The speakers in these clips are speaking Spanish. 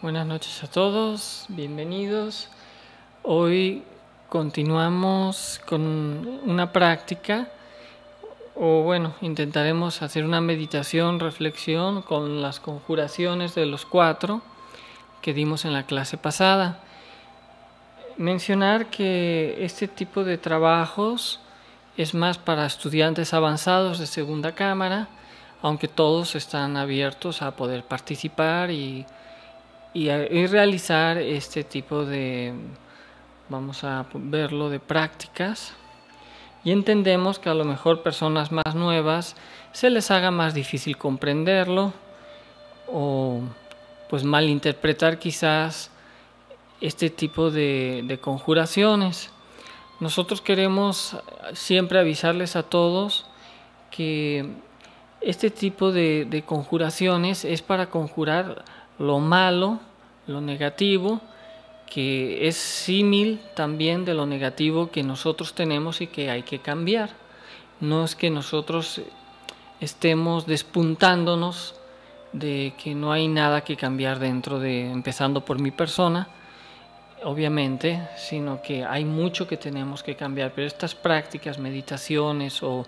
Buenas noches a todos, bienvenidos. Hoy continuamos con una práctica, intentaremos hacer una meditación, reflexión con las conjuraciones de los 4 que dimos en la clase pasada. Mencionar que este tipo de trabajos es más para estudiantes avanzados de segunda cámara, aunque todos están abiertos a poder participar y realizar este tipo de, vamos a verlo, de prácticas. Y entendemos que a lo mejor personas más nuevas se les haga más difícil comprenderlo o pues malinterpretar quizás este tipo de conjuraciones. Nosotros queremos siempre avisarles a todos que este tipo de conjuraciones es para conjurar lo malo, lo negativo, que es símil también de lo negativo que nosotros tenemos y que hay que cambiar. No es que nosotros estemos despuntándonos de que no hay nada que cambiar dentro de, empezando por mi persona, obviamente, sino que hay mucho que tenemos que cambiar. Pero estas prácticas, meditaciones o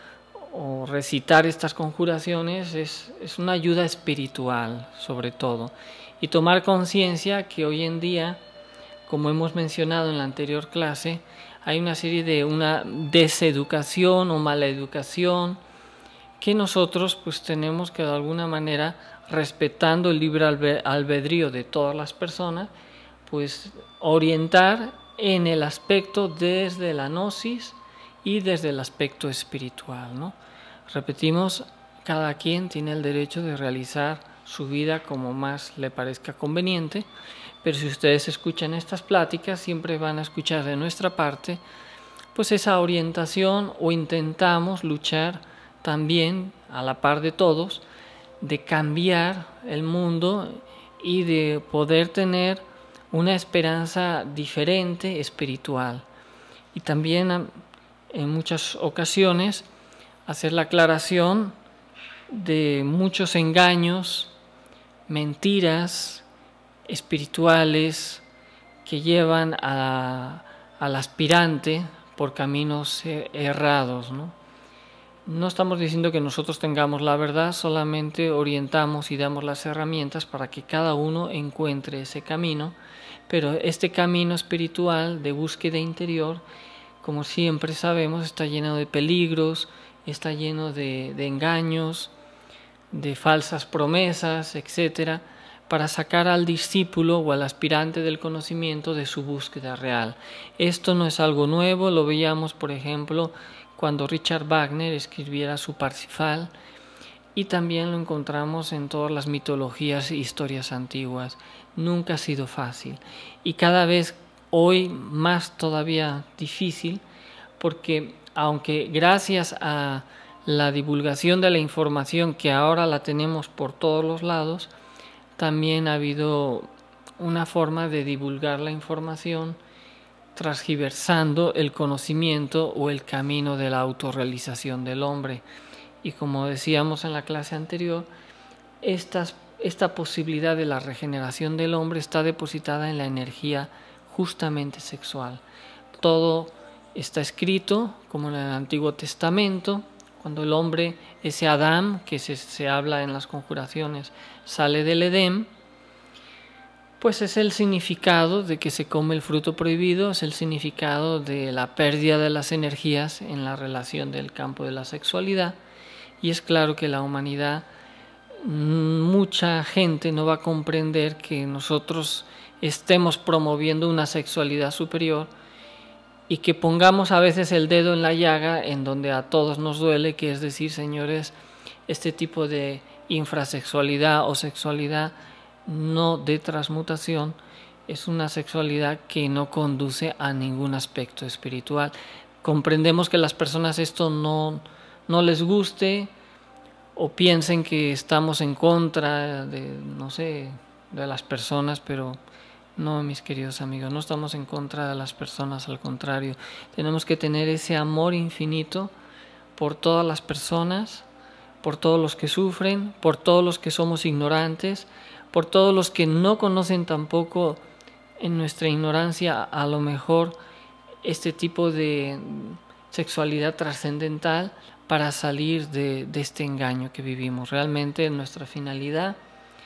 recitar estas conjuraciones es una ayuda espiritual sobre todo, y tomar conciencia que hoy en día, como hemos mencionado en la anterior clase, hay una serie de una deseducación o maleducación que nosotros pues tenemos que de alguna manera, respetando el libre albedrío de todas las personas, pues orientar en el aspecto desde la gnosis y desde el aspecto espiritual, ¿no? Repetimos, cada quien tiene el derecho de realizar su vida como más le parezca conveniente, pero si ustedes escuchan estas pláticas, siempre van a escuchar de nuestra parte pues esa orientación, o intentamos luchar también a la par de todos de cambiar el mundo y de poder tener una esperanza diferente, espiritual. Y también en muchas ocasiones hacer la aclaración de muchos engaños, mentiras espirituales que llevan al aspirante por caminos errados, ¿no? No estamos diciendo que nosotros tengamos la verdad, solamente orientamos y damos las herramientas para que cada uno encuentre ese camino, pero este camino espiritual de búsqueda interior, como siempre sabemos, está lleno de peligros, está lleno de engaños, de falsas promesas, etcétera, para sacar al discípulo o al aspirante del conocimiento de su búsqueda real. Esto no es algo nuevo, lo veíamos por ejemplo cuando Richard Wagner escribiera su Parsifal, y también lo encontramos en todas las mitologías e historias antiguas. Nunca ha sido fácil, y cada vez hoy más todavía difícil, porque aunque gracias a la divulgación de la información que ahora la tenemos por todos los lados, también ha habido una forma de divulgar la información transgiversando el conocimiento o el camino de la autorrealización del hombre. Y como decíamos en la clase anterior, esta posibilidad de la regeneración del hombre está depositada en la energía justamente sexual. Todo está escrito, como en el Antiguo Testamento, cuando el hombre, ese Adán, que se habla en las conjuraciones, sale del Edén, pues es el significado de que se come el fruto prohibido, es el significado de la pérdida de las energías en la relación del campo de la sexualidad. Y es claro que la humanidad, mucha gente no va a comprender que nosotros estemos promoviendo una sexualidad superior, y que pongamos a veces el dedo en la llaga en donde a todos nos duele, que es decir, señores, este tipo de infrasexualidad o sexualidad no de transmutación es una sexualidad que no conduce a ningún aspecto espiritual. Comprendemos que las personas esto no les guste, o piensen que estamos en contra de, no sé, de las personas, pero no, mis queridos amigos, no estamos en contra de las personas, al contrario, tenemos que tener ese amor infinito por todas las personas, por todos los que sufren, por todos los que somos ignorantes, por todos los que no conocen tampoco en nuestra ignorancia a lo mejor este tipo de sexualidad trascendental para salir de este engaño que vivimos. Realmente nuestra finalidad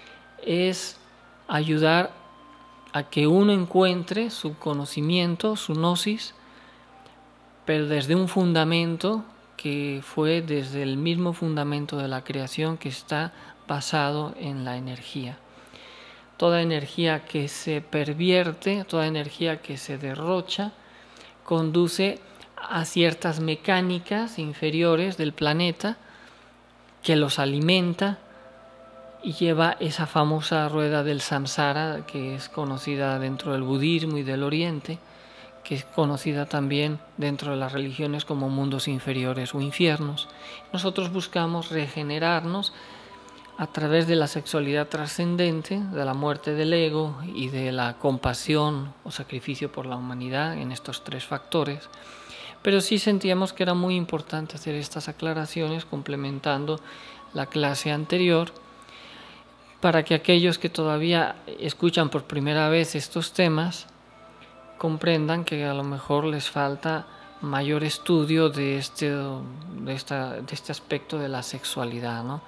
es ayudar a que uno encuentre su conocimiento, su gnosis, pero desde un fundamento que fue desde el mismo fundamento de la creación, que está basado en la energía. Toda energía que se pervierte, toda energía que se derrocha, conduce a ciertas mecánicas inferiores del planeta que los alimenta y lleva esa famosa rueda del samsara, que es conocida dentro del budismo y del oriente, que es conocida también dentro de las religiones como mundos inferiores o infiernos. Nosotros buscamos regenerarnos a través de la sexualidad trascendente, de la muerte del ego y de la compasión o sacrificio por la humanidad en estos tres factores. Pero sí sentíamos que era muy importante hacer estas aclaraciones complementando la clase anterior para que aquellos que todavía escuchan por primera vez estos temas comprendan que a lo mejor les falta mayor estudio de este aspecto de la sexualidad, ¿no?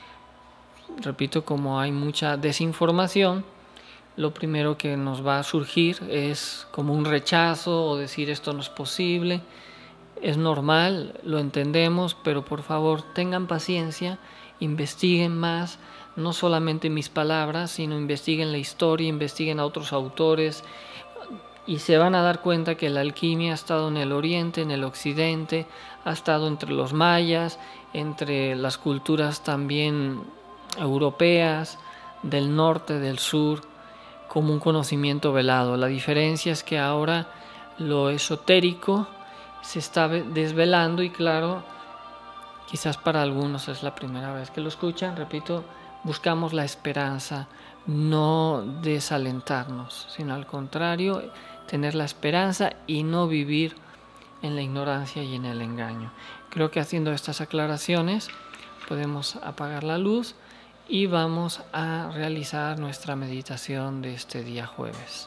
Repito, como hay mucha desinformación, lo primero que nos va a surgir es como un rechazo o decir esto no es posible. Es normal, lo entendemos, pero por favor tengan paciencia, investiguen más, no solamente mis palabras, sino investiguen la historia, investiguen a otros autores y se van a dar cuenta que la alquimia ha estado en el oriente, en el occidente, ha estado entre los mayas, entre las culturas también europeas, del norte, del sur, como un conocimiento velado. La diferencia es que ahora lo esotérico se está desvelando y claro, quizás para algunos es la primera vez que lo escuchan. Repito, buscamos la esperanza, no desalentarnos, sino al contrario, tener la esperanza y no vivir en la ignorancia y en el engaño. Creo que haciendo estas aclaraciones podemos apagar la luz y vamos a realizar nuestra meditación de este día jueves.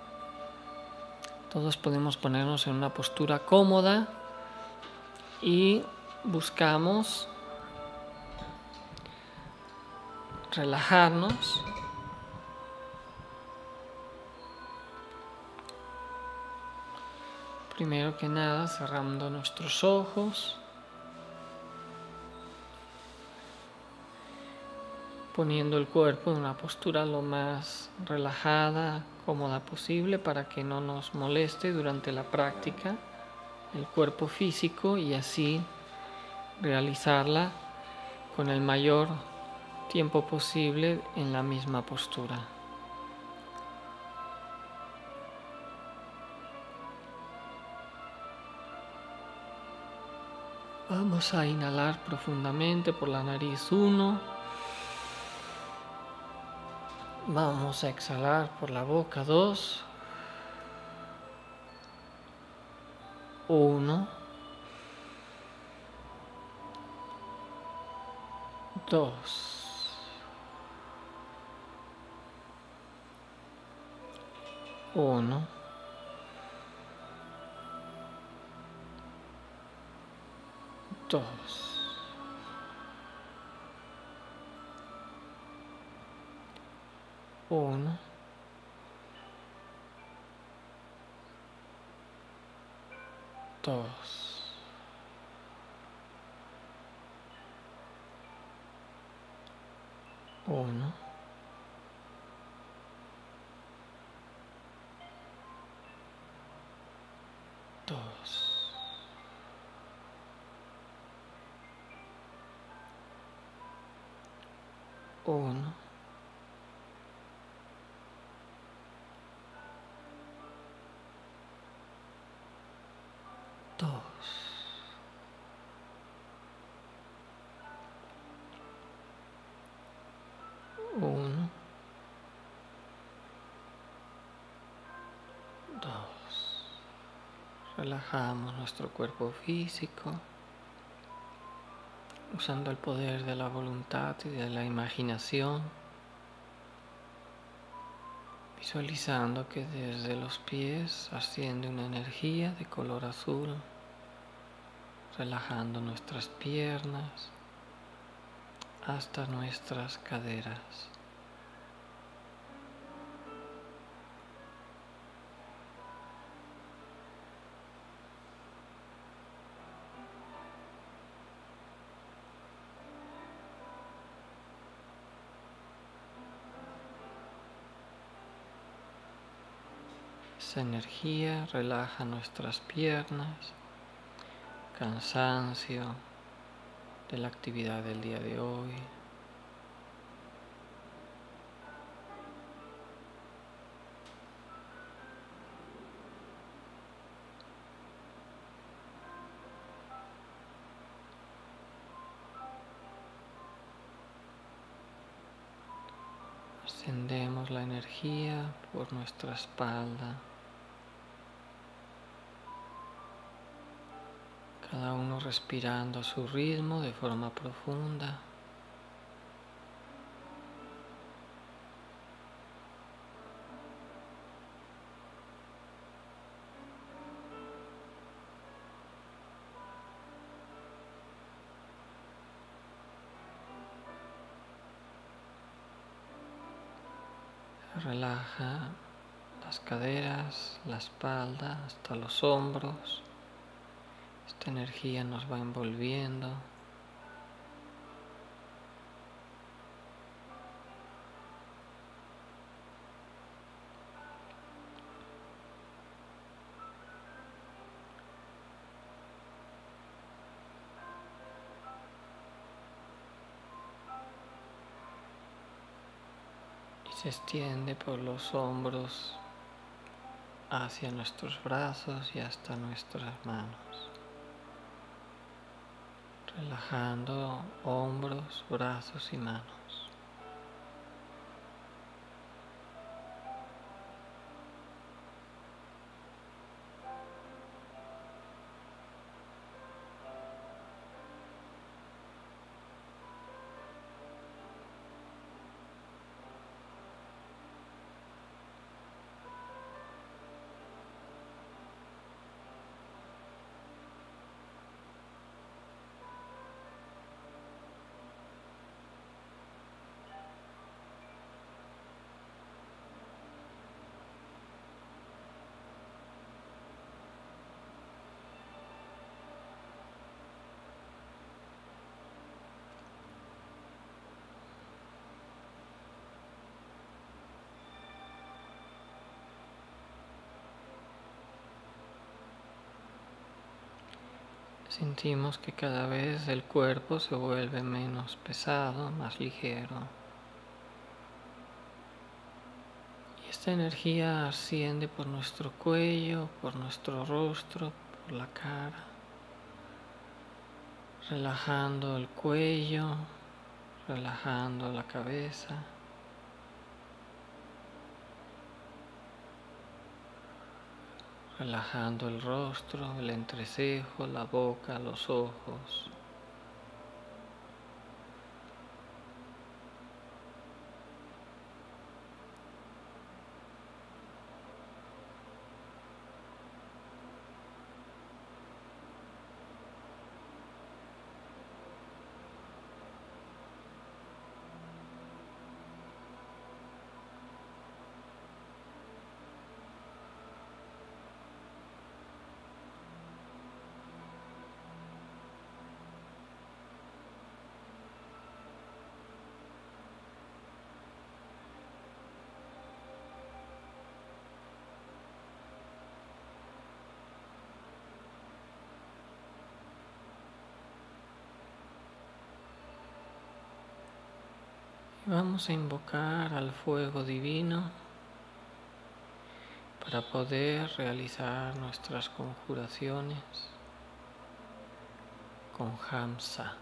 Todos podemos ponernos en una postura cómoda y buscamos relajarnos. Primero que nada, cerrando nuestros ojos, poniendo el cuerpo en una postura lo más relajada, cómoda posible para que no nos moleste durante la práctica el cuerpo físico y así realizarla con el mayor tiempo posible en la misma postura. Vamos a inhalar profundamente por la nariz 1. Vamos a exhalar por la boca 2. 1. 2. 1. 2. 1. 2. 1. 2. 1. 2. 1. 2. Relajamos nuestro cuerpo físico. usando el poder de la voluntad y de la imaginación, visualizando que desde los pies asciende una energía de color azul, relajando nuestras piernas hasta nuestras caderas. Esa energía relaja nuestras piernas, cansancio de la actividad del día de hoy. Ascendemos la energía por nuestra espalda, cada uno respirando a su ritmo de forma profunda. Relaja las caderas, la espalda, hasta los hombros. Esta energía nos va envolviendo. Y se extiende por los hombros hacia nuestros brazos y hasta nuestras manos. Relajando hombros, brazos y manos. Sentimos que cada vez el cuerpo se vuelve menos pesado, más ligero. Y esta energía asciende por nuestro cuello, por nuestro rostro, por la cara, relajando el cuello, relajando la cabeza, relajando el rostro, el entrecejo, la boca, los ojos. Vamos a invocar al fuego divino para poder realizar nuestras conjuraciones con Hamsa.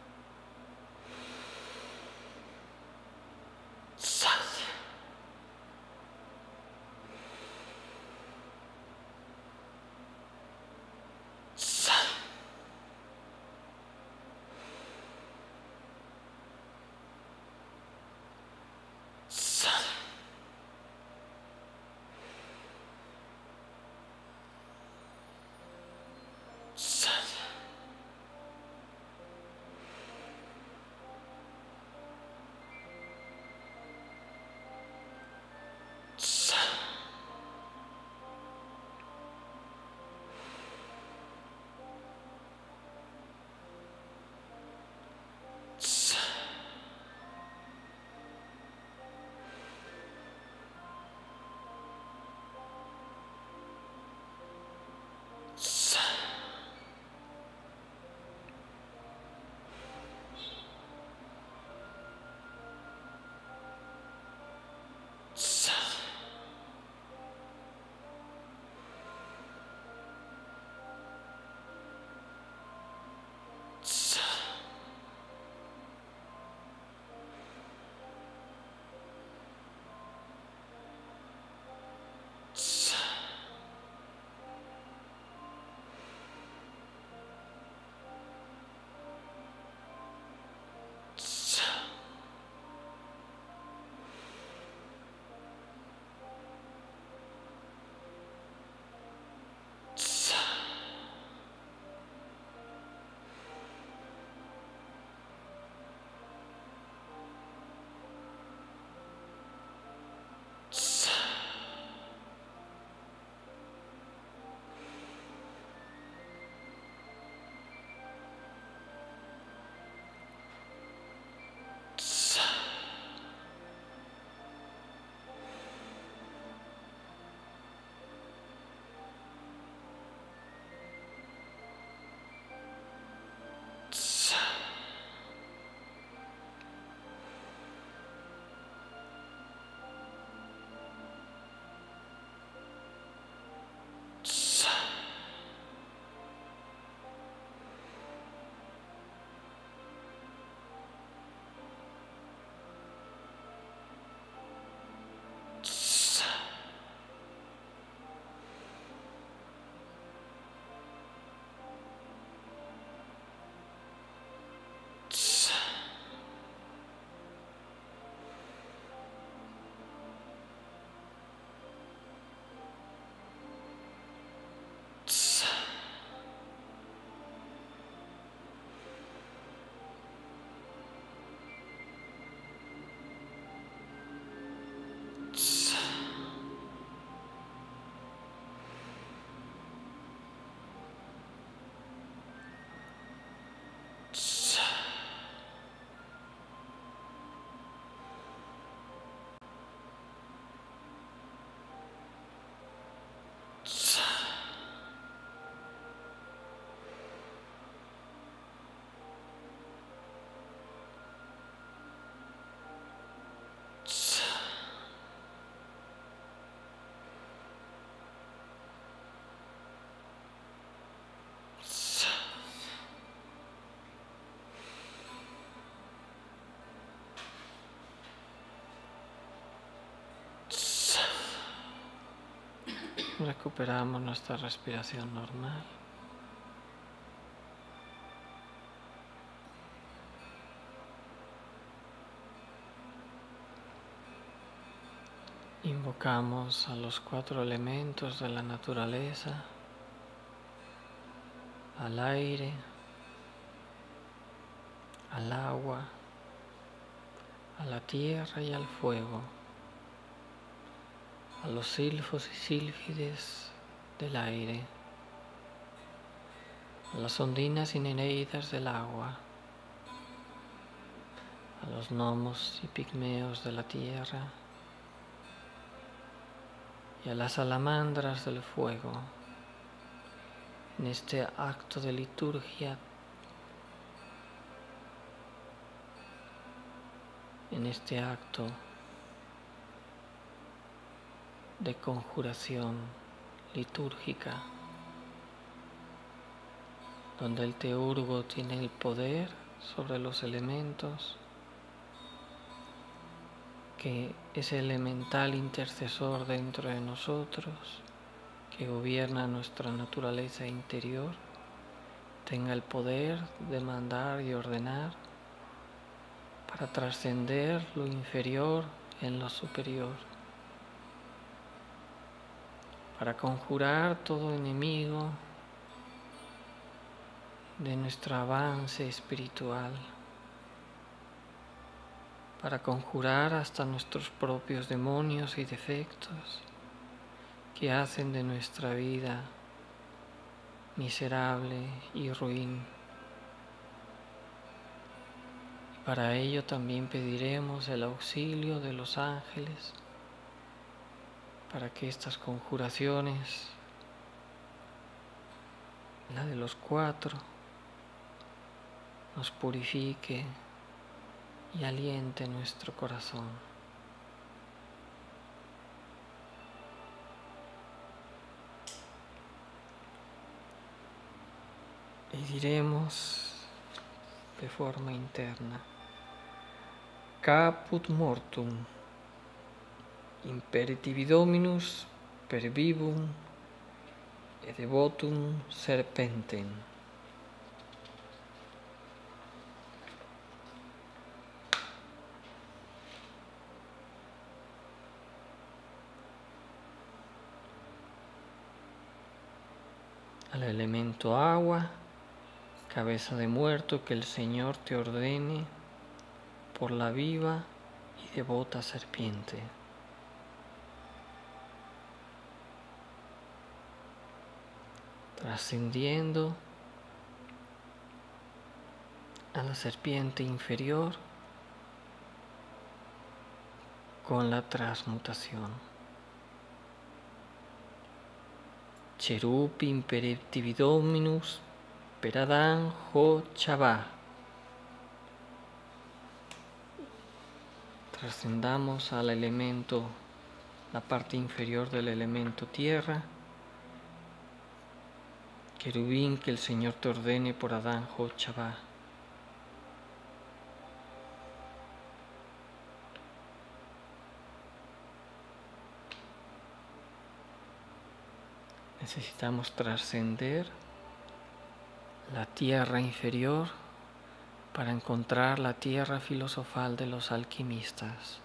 recuperamos nuestra respiración normal. Invocamos a los 4 elementos de la naturaleza, al aire, al agua, a la tierra y al fuego, a los silfos y sílfides del aire, a las ondinas y nereidas del agua, a los gnomos y pigmeos de la tierra y a las salamandras del fuego. En este acto de liturgia, en este acto de conjuración litúrgica, donde el teurgo tiene el poder sobre los elementos, que ese elemental intercesor dentro de nosotros, que gobierna nuestra naturaleza interior, tenga el poder de mandar y ordenar para trascender lo inferior en lo superior, para conjurar todo enemigo de nuestro avance espiritual, para conjurar hasta nuestros propios demonios y defectos que hacen de nuestra vida miserable y ruin. Y para ello también pediremos el auxilio de los ángeles para que estas conjuraciones, la de los 4, nos purifique y aliente nuestro corazón. Y diremos de forma interna: Caput mortum, imperativi Dominus per vivum et devotum serpentem. Al elemento agua, cabeza de muerto, que el Señor te ordene por la viva y devota serpiente. Trascendiendo a la serpiente inferior con la transmutación. Cherupi imperativi Dominus per Adán ho Chavá. Trascendamos al elemento, la parte inferior del elemento tierra. Querubín, que el Señor te ordene por Adán ho Chavá. Necesitamos trascender la tierra inferior para encontrar la tierra filosofal de los alquimistas.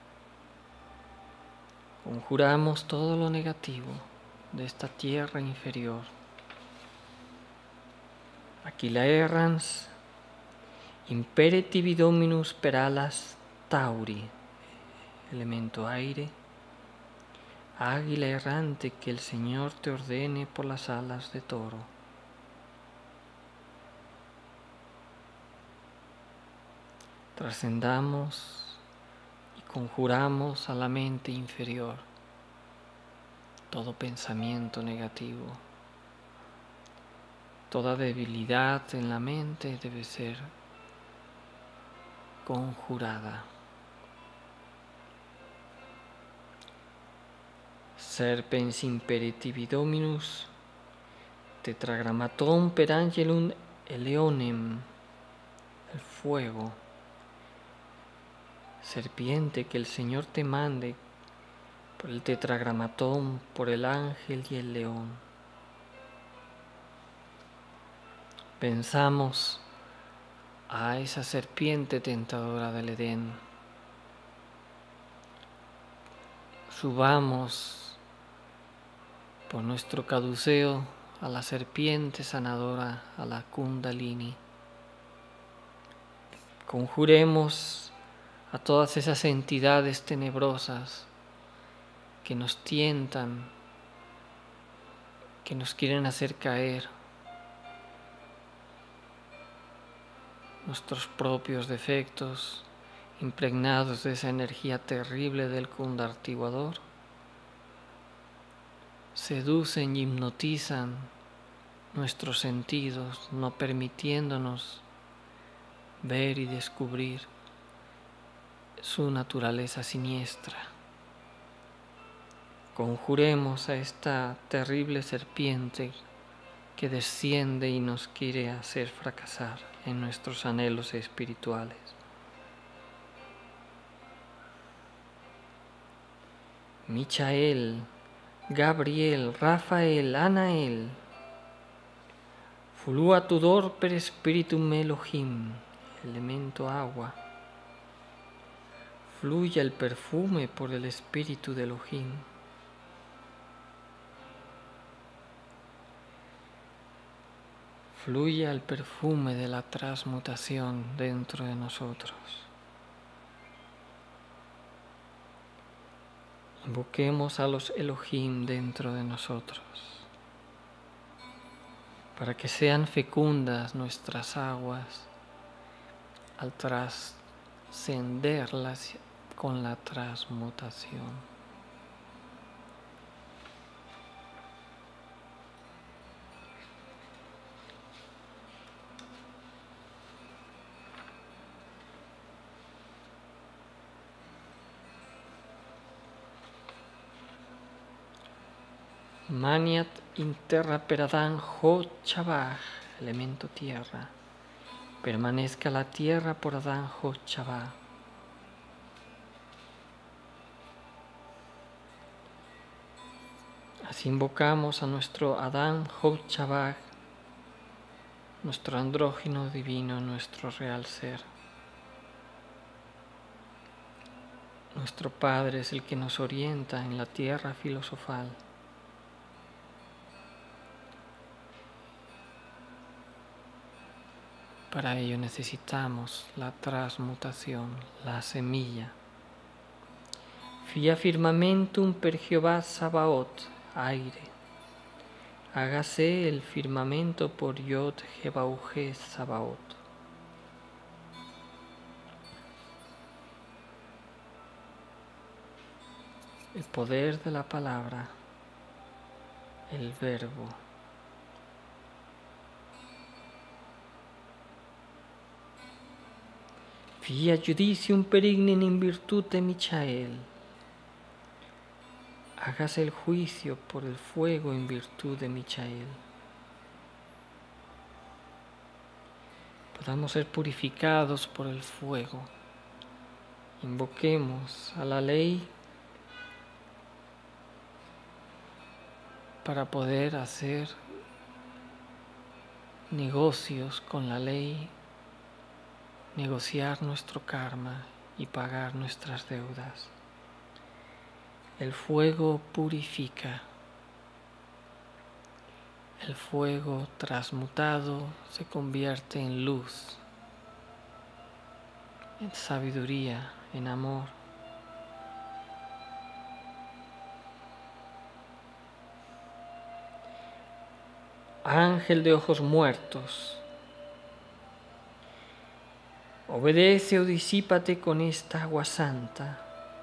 Conjuramos todo lo negativo de esta tierra inferior. Aquila errans, imperativi Dominus per alas tauri, elemento aire. Águila errante, que el Señor te ordene por las alas de toro. Trascendamos y conjuramos a la mente inferior todo pensamiento negativo. Toda debilidad en la mente debe ser conjurada. Serpens imperativi Dominus tetragrammaton per angelum eleonem, el fuego. Serpiente, que el Señor te mande por el tetragramatón, por el ángel y el león. Pensamos a esa serpiente tentadora del Edén. Subamos por nuestro caduceo a la serpiente sanadora, a la Kundalini. Conjuremos a todas esas entidades tenebrosas que nos tientan, que nos quieren hacer caer, nuestros propios defectos, impregnados de esa energía terrible del kundartiguador, seducen y hipnotizan nuestros sentidos, no permitiéndonos ver y descubrir su naturaleza siniestra. Conjuremos a esta terrible serpiente que desciende y nos quiere hacer fracasar en nuestros anhelos espirituales. Michael, Gabriel, Rafael, Anael, Fulua Tudor per Spiritum Elohim, elemento agua. Fluya el perfume por el espíritu de Elohim. Fluya el perfume de la transmutación dentro de nosotros. Invoquemos a los Elohim dentro de nosotros, para que sean fecundas nuestras aguas al trascenderlas con la transmutación. Maniat interra per Adán Ho Chabaj, elemento tierra. Permanezca la tierra por Adán Ho Chabaj. Así invocamos a nuestro Adán Ho Chabaj, nuestro andrógino divino, nuestro real ser. Nuestro Padre es el que nos orienta en la tierra filosofal. Para ello necesitamos la transmutación, la semilla. Fia firmamentum per Jehová Sabaoth, aire. Hágase el firmamento por Yod Jebauje Sabaoth. El poder de la palabra, el verbo. Via judicium perignem in virtute Michael. Hágase el juicio por el fuego en virtud de Michael. Podamos ser purificados por el fuego. Invoquemos a la ley para poder hacer negocios con la ley, negociar nuestro karma y pagar nuestras deudas. El fuego purifica. El fuego transmutado se convierte en luz, en sabiduría, en amor. Ángel de ojos muertos, obedece o disípate con esta agua santa.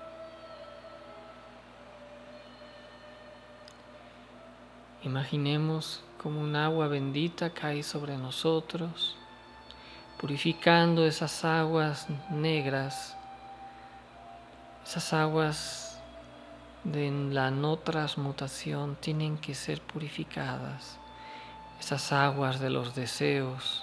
Imaginemos como un agua bendita cae sobre nosotros, purificando esas aguas negras, esas aguas de la no transmutación tienen que ser purificadas. Esas aguas de los deseos,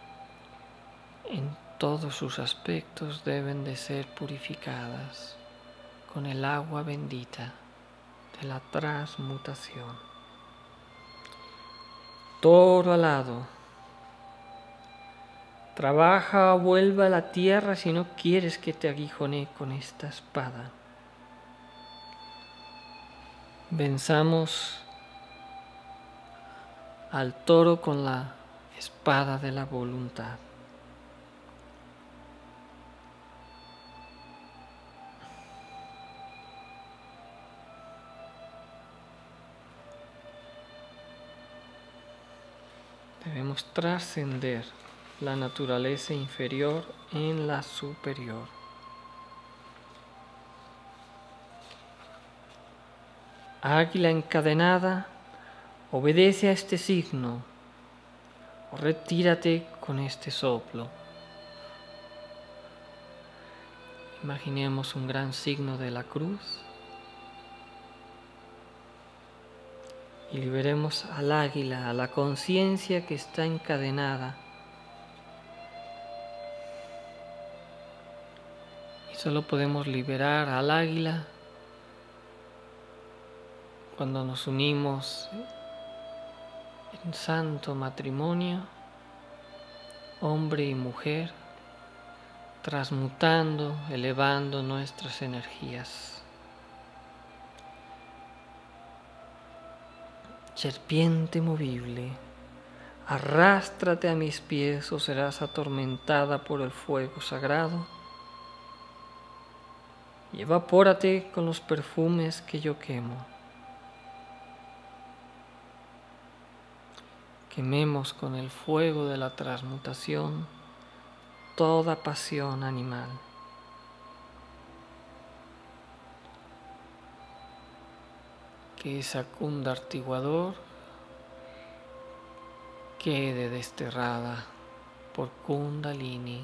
en todos sus aspectos, deben de ser purificadas con el agua bendita de la transmutación. Toro alado, trabaja o vuelve a la tierra si no quieres que te aguijone con esta espada. Venzamos al toro con la espada de la voluntad. Debemos trascender la naturaleza inferior en la superior. Águila encadenada, obedece a este signo o retírate con este soplo. Imaginemos un gran signo de la cruz y liberemos al águila, a la conciencia que está encadenada. Y solo podemos liberar al águila cuando nos unimos en santo matrimonio, hombre y mujer, transmutando, elevando nuestras energías. Serpiente movible, arrástrate a mis pies o serás atormentada por el fuego sagrado y evapórate con los perfumes que yo quemo. Quememos con el fuego de la transmutación toda pasión animal. Que esa cunda artiguador quede desterrada por Kundalini.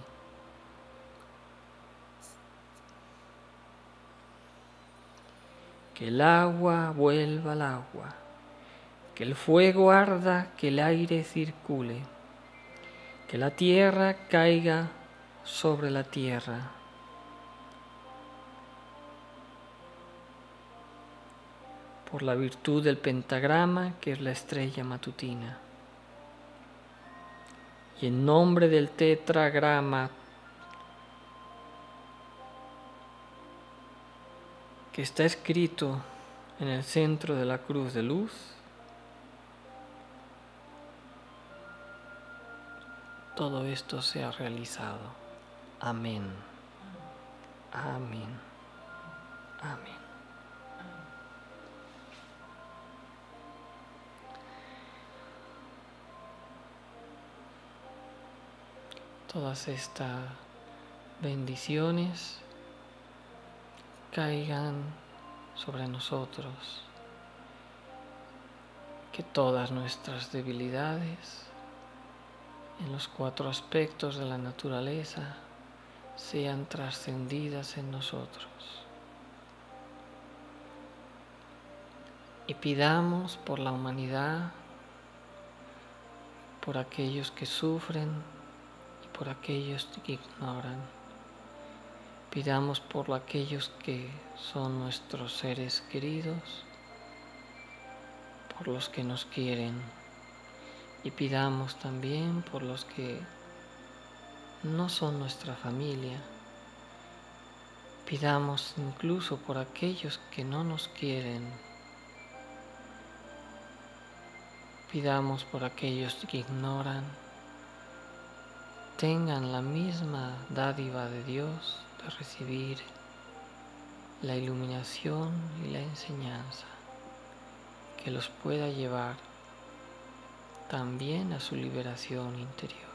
Que el agua vuelva al agua, que el fuego arda, que el aire circule, que la tierra caiga sobre la tierra. Por la virtud del pentagrama, que es la estrella matutina. Y en nombre del tetragrama, que está escrito en el centro de la cruz de luz, todo esto se ha realizado. Amén. Amén. Amén. Todas estas bendiciones caigan sobre nosotros, que todas nuestras debilidades en los 4 aspectos de la naturaleza sean trascendidas en nosotros. Y pidamos por la humanidad, por aquellos que sufren y por aquellos que ignoran. Pidamos por aquellos que son nuestros seres queridos, por los que nos quieren, y pidamos también por los que no son nuestra familia. Pidamos incluso por aquellos que no nos quieren. Pidamos por aquellos que ignoran, tengan la misma dádiva de Dios de recibir la iluminación y la enseñanza que los pueda llevar también a su liberación interior.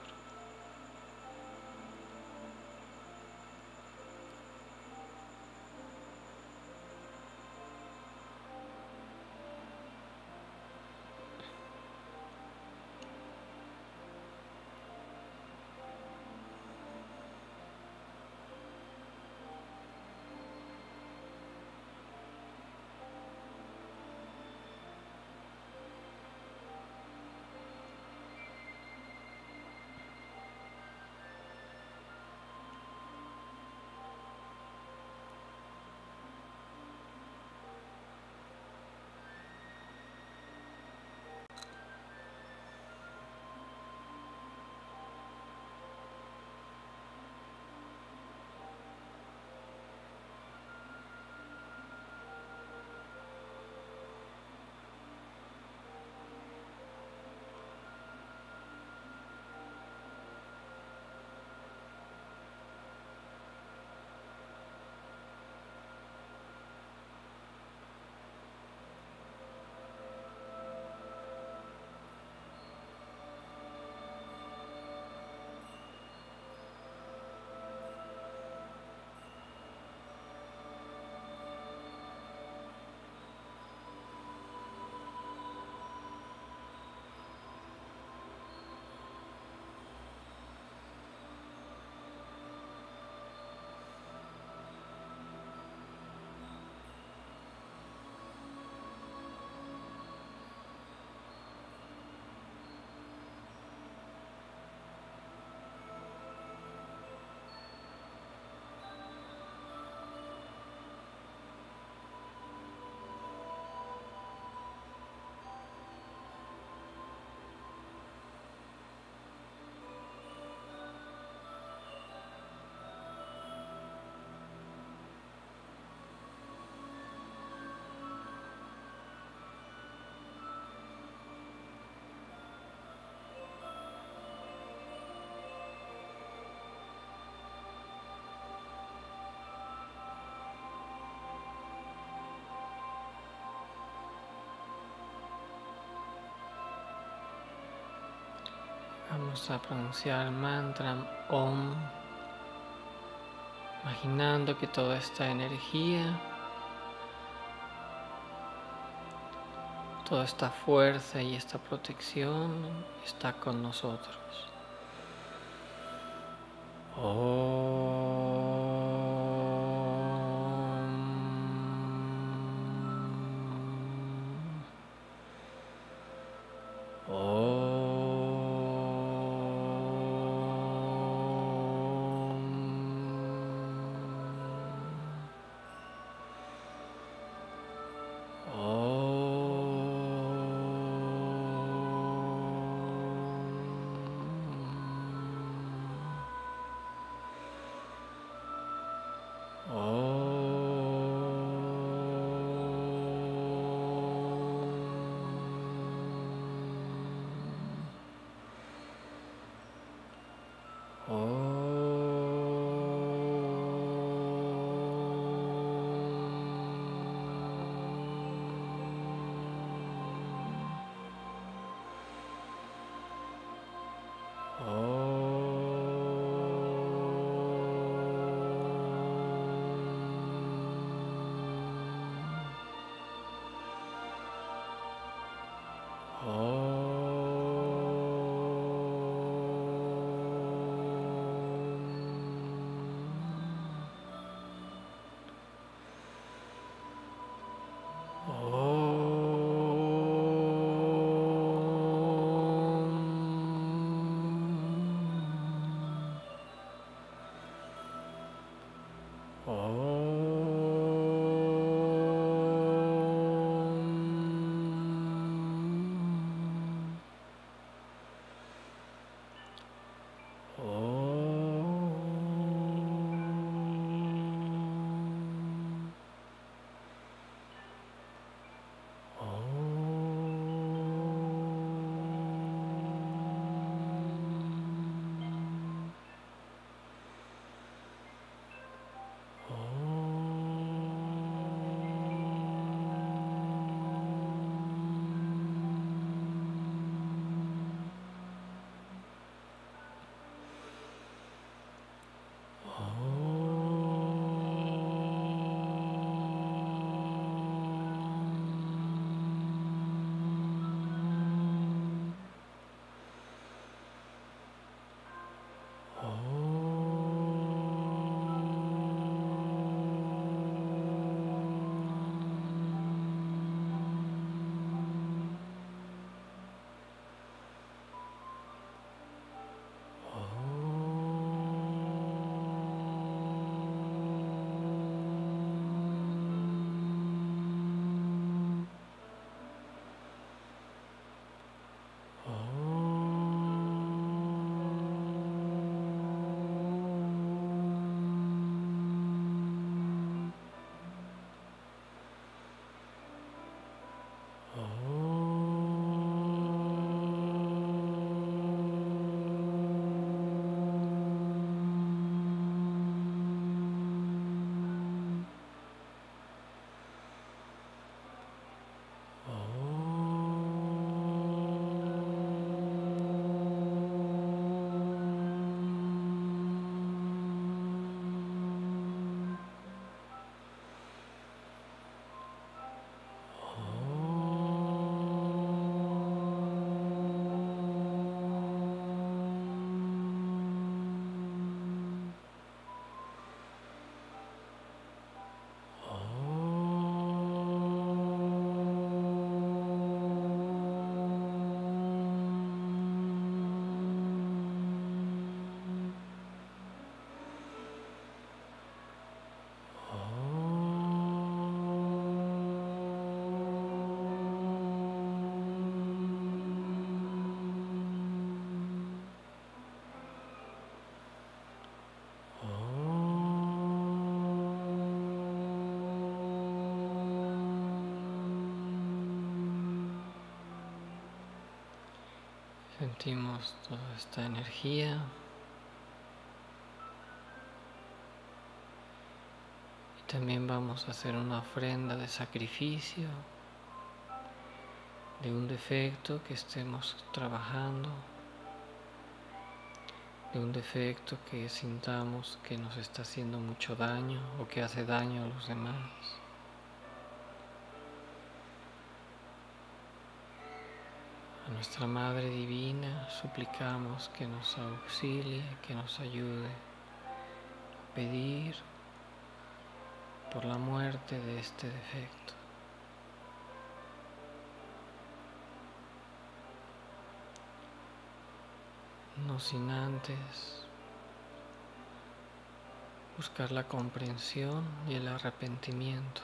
Vamos a pronunciar el mantra Om, imaginando que toda esta energía, toda esta fuerza y esta protección está con nosotros. Sentimos toda esta energía y también vamos a hacer una ofrenda de sacrificio de un defecto que estemos trabajando. de un defecto que sintamos que nos está haciendo mucho daño o que hace daño a los demás. A nuestra Madre Divina suplicamos que nos auxilie, que nos ayude a pedir por la muerte de este defecto. No sin antes buscar la comprensión y el arrepentimiento.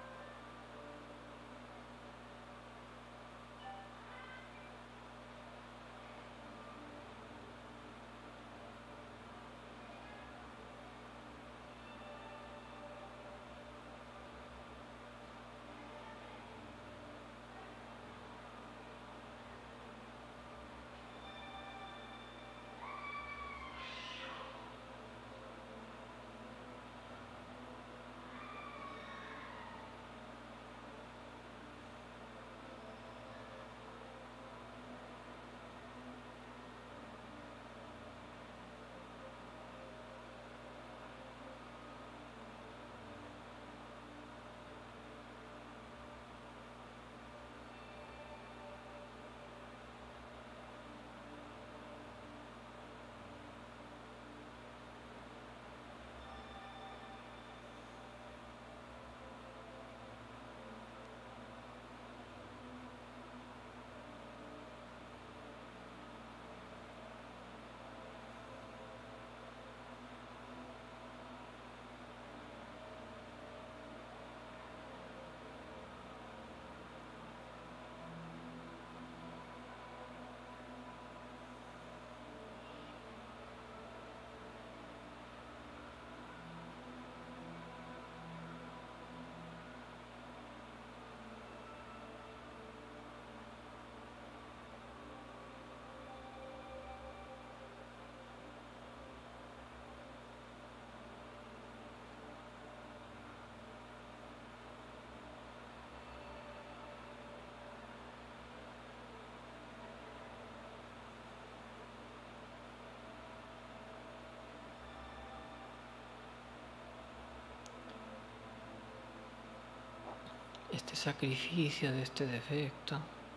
Este sacrificio de este defecto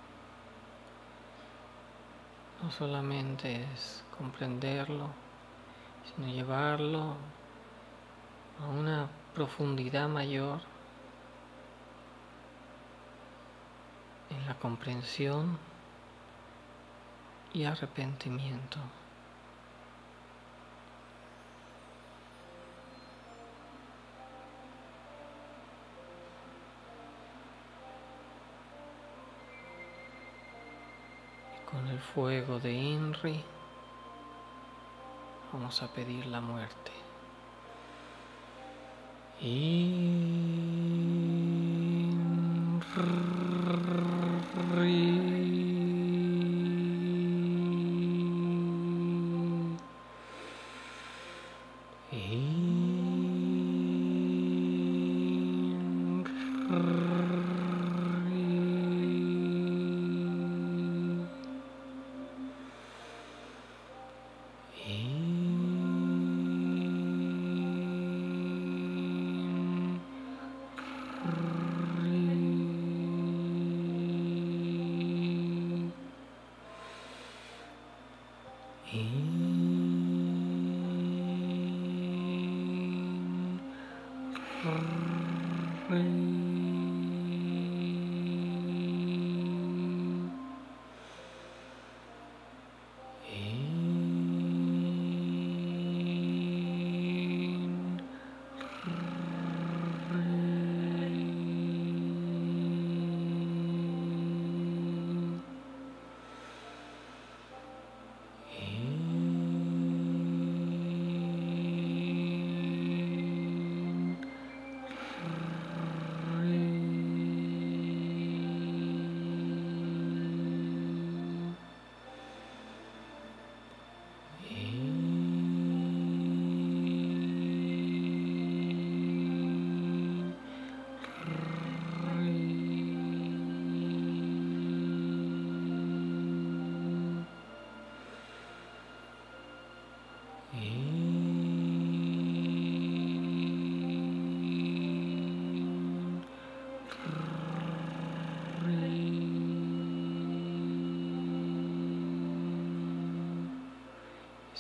no solamente es comprenderlo, sino llevarlo a una profundidad mayor en la comprensión y arrepentimiento. Con el fuego de Inri vamos a pedir la muerte.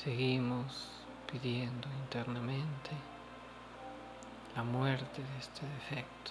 seguimos pidiendo internamente la muerte de este defecto.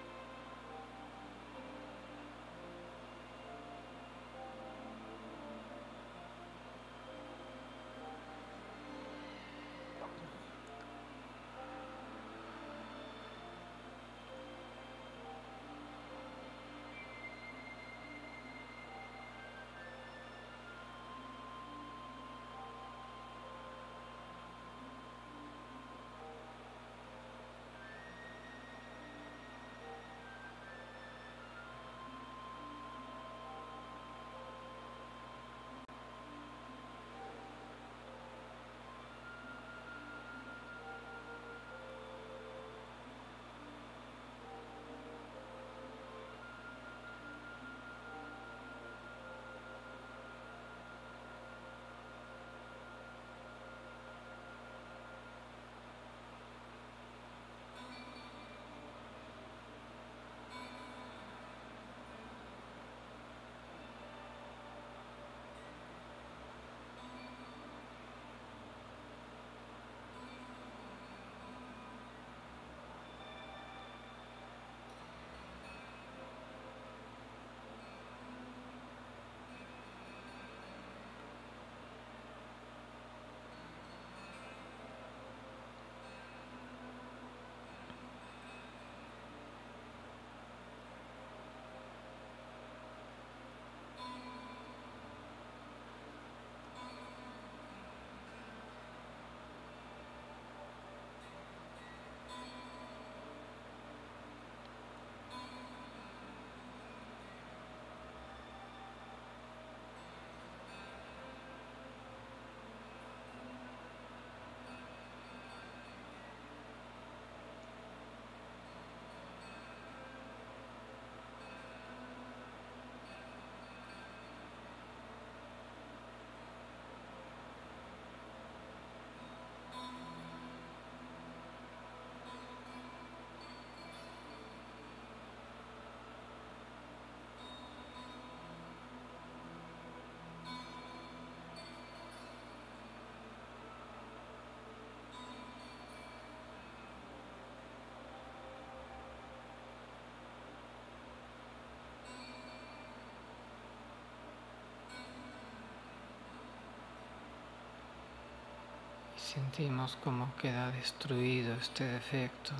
Sentimos cómo queda destruido este defecto,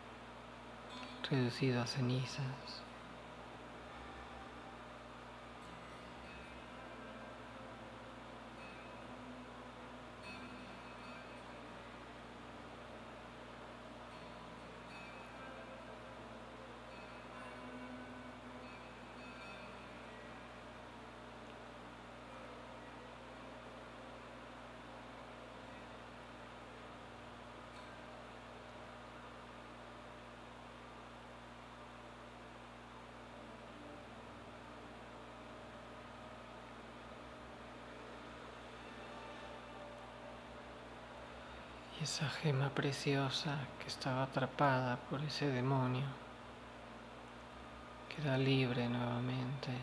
reducido a cenizas. Y esa gema preciosa que estaba atrapada por ese demonio queda libre nuevamente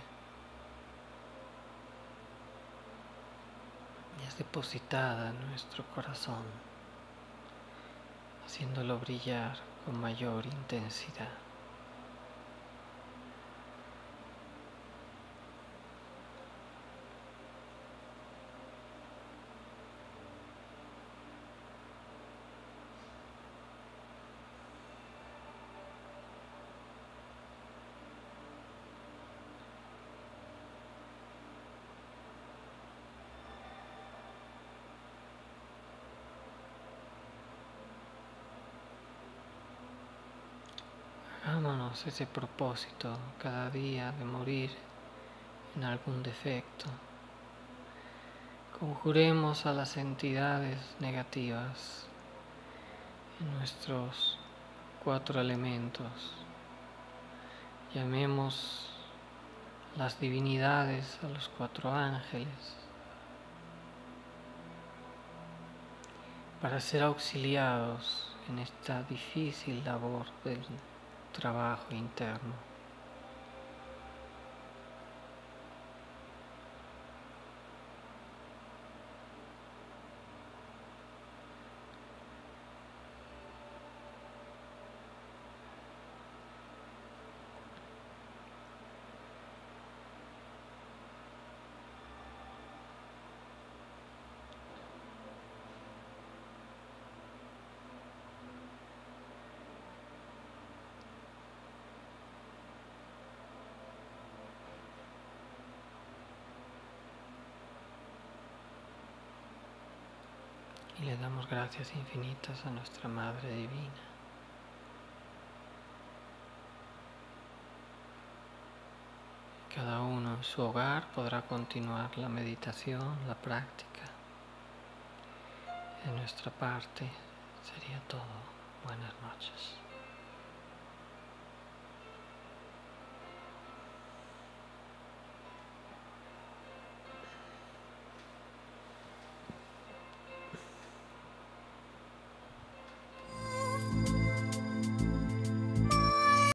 y es depositada en nuestro corazón, haciéndolo brillar con mayor intensidad. Hagámonos ese propósito cada día de morir en algún defecto. Conjuremos a las entidades negativas en nuestros 4 elementos. Llamemos las divinidades a los 4 ángeles para ser auxiliados en esta difícil labor del trabajo interno. le damos gracias infinitas a nuestra Madre Divina. Cada uno en su hogar podrá continuar la meditación, la práctica. De nuestra parte sería todo. Buenas noches.